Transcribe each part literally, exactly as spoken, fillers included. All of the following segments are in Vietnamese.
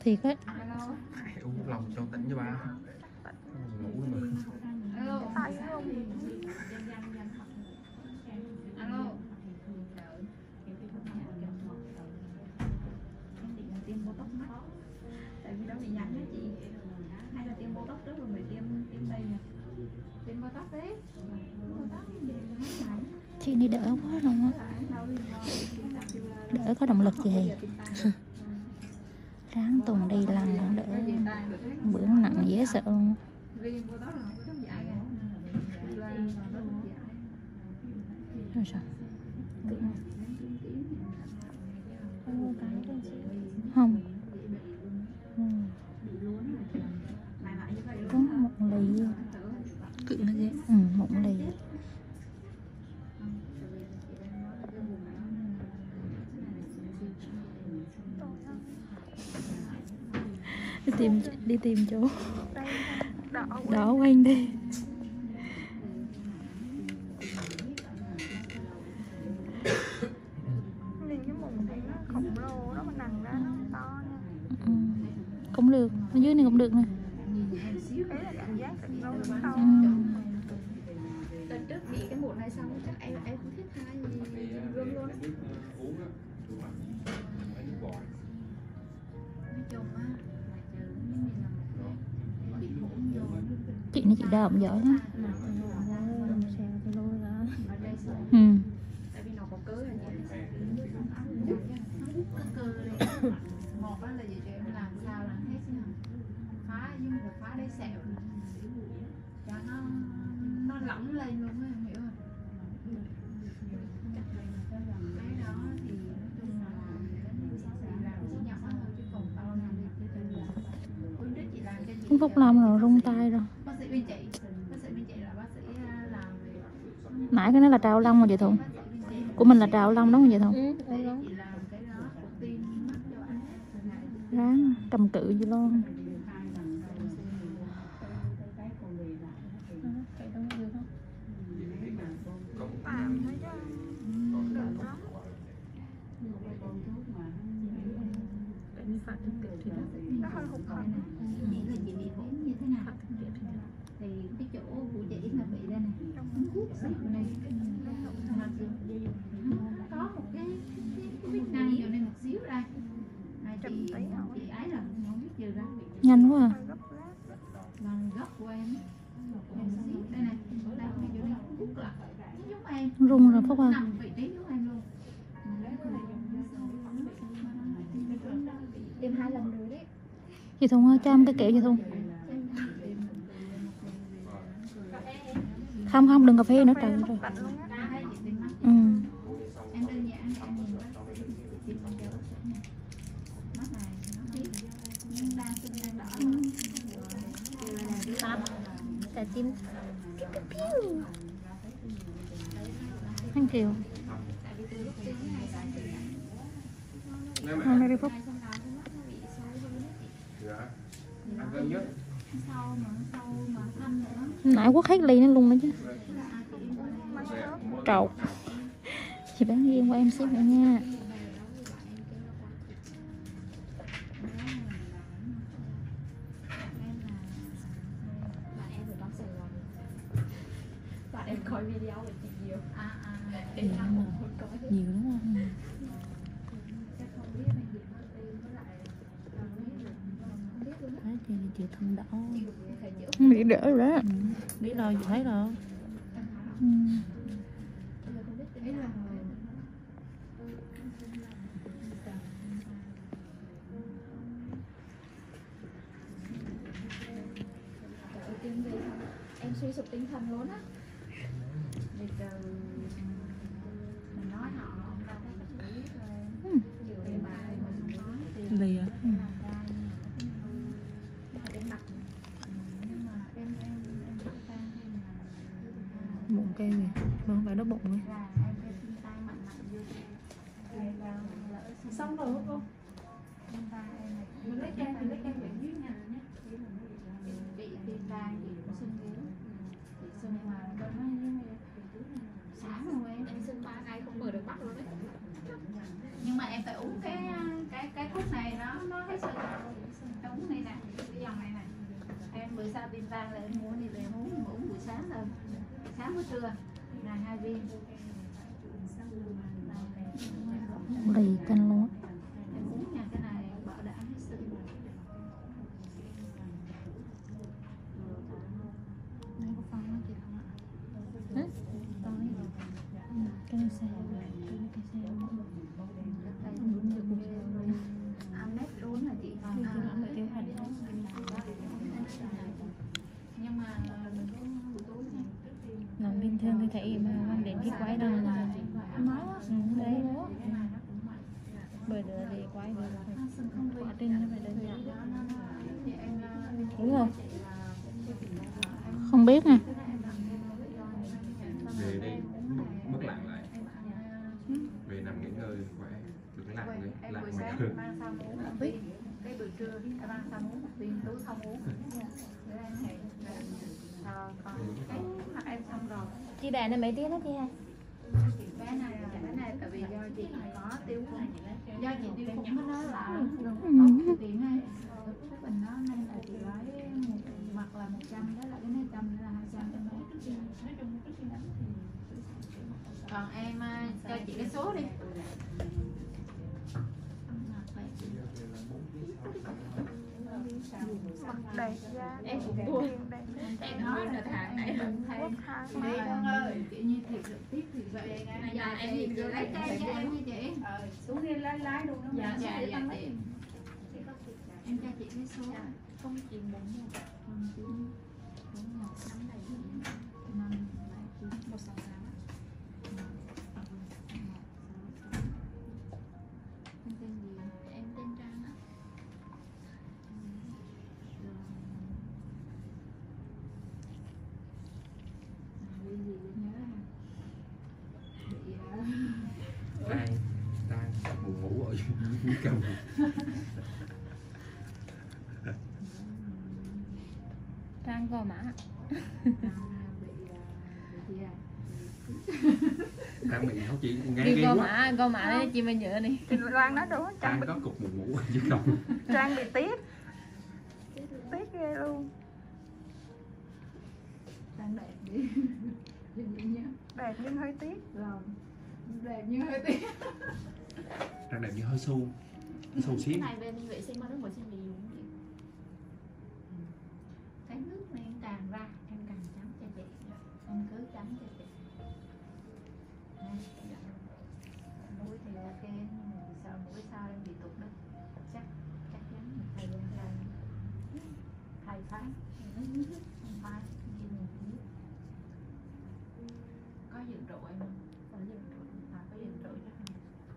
thiệt á. Phải uống lòng cho tỉnh cho ba. Ngủ mà. Alo. Alo. Tiêm botox mắt. Tại vì đó bị nhẵn đó chị. Hay là tiêm botox trước rồi mới tiêm tiêm đây nè. Tiêm botox đấy. Chị đi đỡ quá luôn á. Đỡ có động lực gì. Ráng tuần đi lần còn đỡ. Bữa nặng dễ sợ luôn. Rồi sao? Không. Ừ. Có một lì. Cự nó ghê. Ừ, một lì. Đi tìm đi tìm chỗ đỏ quanh đi. Nhìn cái mụn thì nó khổng lồ đó mà nặng ra nó to nha. Ừ. Cũng được, ở dưới này cũng được nè. Đấy là cảm giác thật lâu nó to. Ừ. Đợt trước bị cái mụn này xong chắc em em cũng thích hai gì gương luôn. Chị này chị đau cũng giỏi lắm. Ừ. Tại vì nó có cơ là gì? Nó cơ đây. Một là gì cho em làm sao làm hết chứ hả? Phá nhưng mà phá đây sẹo cho nó nó lỏng lên luôn á, em hiểu không? Cái đó thì nói chung là làm chỉ nhỏ thôi chứ còn to làm hôm trước chị làm cho chị. Cũng Phúc Lâm rồi rung tay rồi. Bác sĩ bên chị, bác sĩ bên chị là bác sĩ làm về. Nãy cái đó là trào lông mà vậy Thuận. Của mình là trào lông đó mà vậy Thuận. Ừ, chị làm cái đó của tim mắt cho anh. Ráng cầm cự gì luôn. Tạm thôi chứ. Không được lắm. Nó hơi hụt hẫng. Chị là chị bị ốm như thế nào? Thì cái chỗ của chị là bị đây này, nó hút xịt này, có một cái cái vết này ở đây một xíu đây. Này chị chị ấy là không biết trừ ra. Nhanh quá à. Lần gốc của em, em xíu đây này, đây ngay chỗ đây hút lại, giống em. Rung rồi Phúc à. Nằm vị trí giống em luôn. Tiêm hai lần rồi đấy. Chị Thuận ơi, cho em cái kẹo chị Thuận. Không không, đừng cà phê nữa trời rồi. Ừ. Em đơn giản em nhìn bác sĩ tìm cho bác sĩ này. Mắt này nó biết nhưng đang sưng đang đỏ lắm. Cả chim. Anh Kiều. Hôm nay đi Phúc. Sau mà sau mà thăm nữa. Nãy Quốc hết ly nó luôn đó chứ. Trột. Chị bán riêng qua em xíu nữa nha. Bạn em coi video của chị nhiều. À à. Nhiều lắm không? Nhiều đúng không? Đấy, chị chị thân đỏ. Bị đỡ rồi đó. Ừ. Biết đâu chị thấy đâu. Ừ. Em suy sụp tinh thần luôn á. Bây giờ mình nói họ không đâu có biết rồi. Chiều về bài mình nói thì Lì à? Ừ. Bụng kêu kìa, mà không phải đau bụng ấy. Xong rồi không cô? Mình lấy trang thì lấy trang bệnh dưới nhà nhé. Bị tim tai gì cũng sưng yếu. Bị sưng mà tôi nói sáng rồi em, em sưng ba ngày không mở được mắt luôn đấy. Nhưng mà em phải uống cái cái cái thuốc này nó nó hết sưng. sau tim tan là em mua đi về uống uống buổi sáng thôi, sáng buổi trưa ngày hai viên. Lì canh luôn. Em uống nha, cái này bảo đảm hết sức. Đây có phân nó chị không ạ? Hả? Phân ấy rồi. Cái này sao? Cái này sao? Ăn nét luôn là chị. Thì cứ nói là tiêu hành. Nhưng mà mình có buổi tối nha. Làm bình thường thì thấy mà quan đến cái quái đâu là Nói á. ừ, đấy bởi đứa thì quái được quá trình nó phải đơn giản đúng không? Không biết nè. Về đây mất lặng lại, về nằm nghỉ ngơi khỏe, đừng lặng nữa, Em lặng buổi mà sáng được. mang sao uống một viên, cái buổi trưa em mang sao uống một viên, tối không uống. Để em hẹn rồi còn cái mặt em xong rồi. Chị bé này mấy tiếng đó chị hả? Bé này là bé này tại vì do chị có tiêu khủng, do chị tiêu khủng với nó là có tiền hay cái bình nó nên là chị lấy một mặt là một trăm, đó là cái này trăm là hai trăm em lấy. Còn em cho chị cái số đi. Đầy giá. Em cũng buồn. Đầy. Em nói là thằng này đừng thay. Quốc hai Đi mấy con ơi, chị như thiệt được tiếp thì vậy. Giờ em nhìn vô lấy cây cho em nha chị. Ờ, xuống đi lái lái luôn đó. Dạ dạ dạ chị. Em cho chị cái số. Không chị bốn một. Không chị bốn một năm này năm bảy chín một sáu tám. Em tên gì? Em tên Trang á. Bị gì nhớ hả? Bị Đang đang buồn ngủ ở dưới cầm. Trang gò má. Đang bị không chị ngán Đi ghê gò quá. má, gò má đấy chị mới nhớ đi. Chị Loan nói đúng. Trang Đang bị, có cục buồn ngủ ở dưới cầm. Trang bị tiếc. Tiếc ghê luôn. Trang đẹp đi. Đẹp nhưng hơi tiếc. Rồi. Đẹp nhưng hơi tiếc. Đang đẹp như hơi xu, xu xíu. Cái này bên vệ sinh mà nước vệ sinh gì dùng gì? Cái nước này em càng ra em càng chấm cho chị, em cứ chấm cho chị. Mũi thì ok nhưng mà sao mũi sao em bị tụt đó, chắc chắc chắn một thời gian dài thầy phái không phải gì mình biết. Có dựng rượu em không? Có dựng rượu à, có dựng rượu chắc không?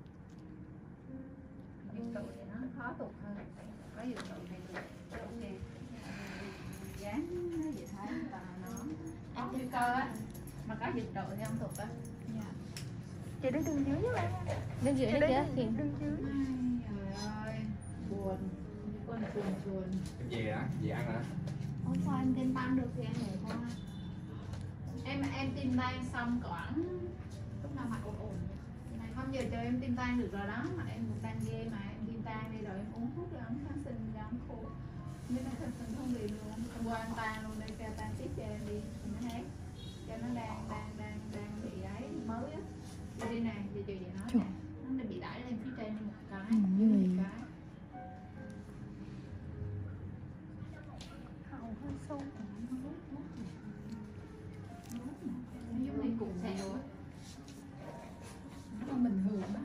Dựng rượu thì nó khó tụt hơn, có dựng rượu thì tụt ok. Dán nó vậy thấy là nó em trên cơ á, mà có dựng rượu thì không tụt á. Chị đứng đường dưới với em. Đứng dưới Chị đấy đứng kìa. đường dưới. Trời ơi, buồn, con buồn buồn. Em về á, về ăn hả? Hôm qua em tin tan được thì em ngủ thôi. Em em tin tan xong khoảng lúc nào mặt ổn ổn. Này không giờ chờ em tin tan được rồi đó, mà em cũng tan ghê mà em tin tan đi rồi em uống thuốc rồi ấm kháng sinh ra ấm khô. Như nó kháng sinh không bị luôn. Hôm qua em tan luôn đây kêu tan tiếp cho em đi, nó hết. Cho nó đang đang đang đang bị ấy mới á. Đi đi nè, chị chị vậy nói nè, nó bị đẩy lên phía trên một cái, Ừ, như vậy. một cái. Hậu hơi sâu. Nó giống như cục sẹo á. Nó không bình thường đó.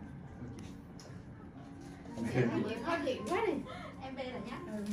Em thấy khó chịu quá đi. Em về là nhá. Ừ.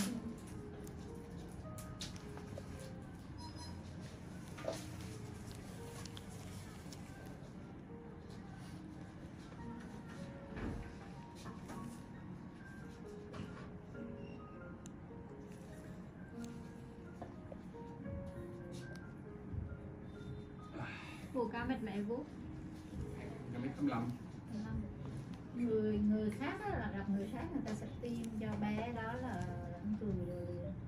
Phù cao mệt mẹ vuốt. Năm mét tám mươi lăm. Người người khác đó là gặp người khác người ta sẽ tiêm cho bé đó là lẫn cười rồi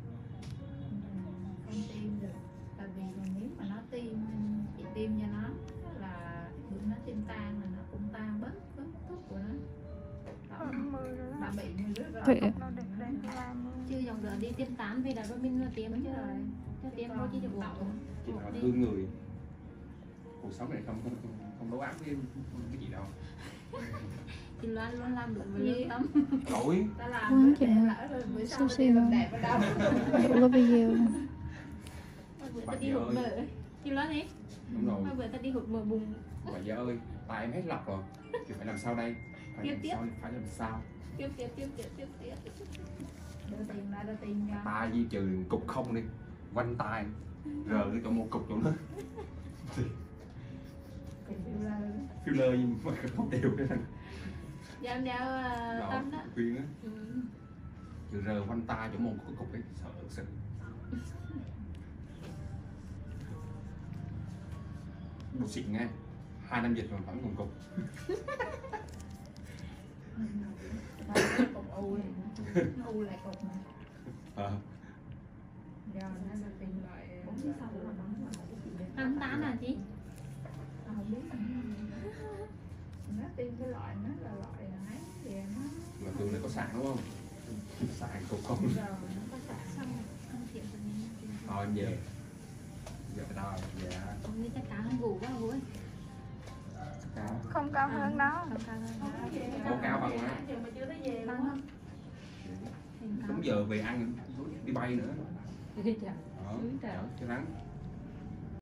không tiêm được, tại vì nếu mà nó tiêm chị tiêm cho nó là bữa nó tiêm tan là nó cũng tan bớt bớt thuốc của nó. Đó, Hơn mười rồi đó. bà bị như rất Vậy rồi Nó đẹp đẹp làm luôn. chưa dòng hôm rồi đi tiêm tám vì đã rồi mình tiêm chứ rồi cho tiêm thôi chứ được uống. Chị nói thương người. Cuộc sống này không không không, không đấu áp với cái gì đâu. Chị Loan luôn làm đúng với lương tâm. Lỗi. Ta Quá làm trời bữa siêu siêu luôn. đẹp ở đâu. Có video Bữa ta đi hụt mỡ. Chị Loan đi. Đúng rồi. Bữa ta đi hụt mỡ bụng. Bà vợ ơi, tay em hết lọc rồi. Thì phải làm sao đây? Phải Tiếp làm tiếp. sao? Phải làm sao? Tiếp tiếp tiếp tiếp tiếp tiếp. Đưa tiền ra đưa tiền ra. Ta di trừ cục không đi. Quanh tay. Rờ cái chỗ một cục chỗ nữa. Filler gì mà không đều cái thằng. Dạ em đeo uh, tâm đó. Khuyên á. Ừ. Từ rờ quanh tay chỗ một cái cục ấy sợ sự. Đồ xịn nghe. Hai năm dịch mà vẫn còn cục. Cục u u lại cục mà. Ờ. Giờ nó là tiền loại ăn tán à chị? Không biết. Nó tìm cái loại nó là loại ấy thì nó Mà thường này có sạn đúng không? Sạn cục không? giờ nó có sẵn xong ăn tiệm của mình. Thôi em về. Giờ phải đo. Dạ. Ông nghĩ chắc cá không ngủ quá vui. Cao. Không cao hơn đó. Không cao hơn đó. Có cao bằng á. Bằng không? Đúng giờ về ăn đi bay nữa. Đi chợ. Đó. Úi trời. Cho nắng.